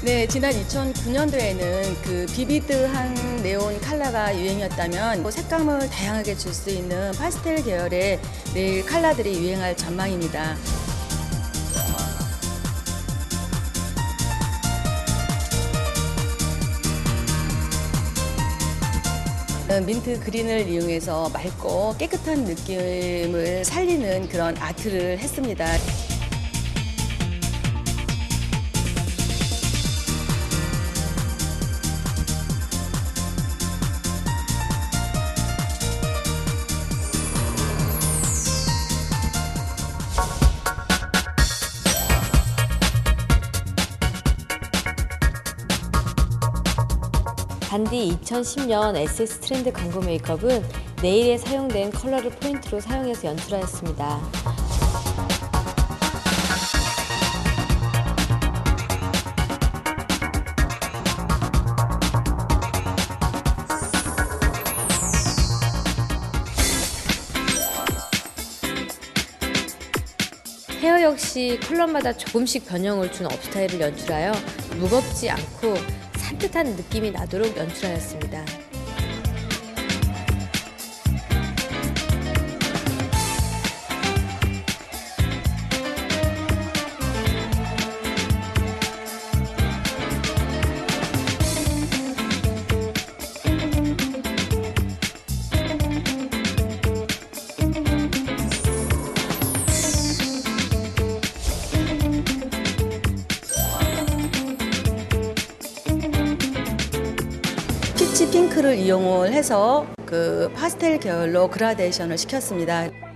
네, 지난 2009년도에는 그 비비드한 네온 컬러가 유행이었다면 색감을 다양하게 줄 수 있는 파스텔 계열의 네일 컬러들이 유행할 전망입니다. 민트 그린을 이용해서 맑고 깨끗한 느낌을 살리는 그런 아트를 했습니다. 단디 2010년 SS 트렌드 광고 메이크업은 네일에 사용된 컬러를 포인트로 사용해서 연출하였습니다. 헤어 역시 컬러마다 조금씩 변형을 준 업스타일을 연출하여 무겁지 않고 산뜻한 느낌이 나도록 연출하였습니다. 피치 핑크를 이용을 해서 그 파스텔 계열로 그라데이션을 시켰습니다.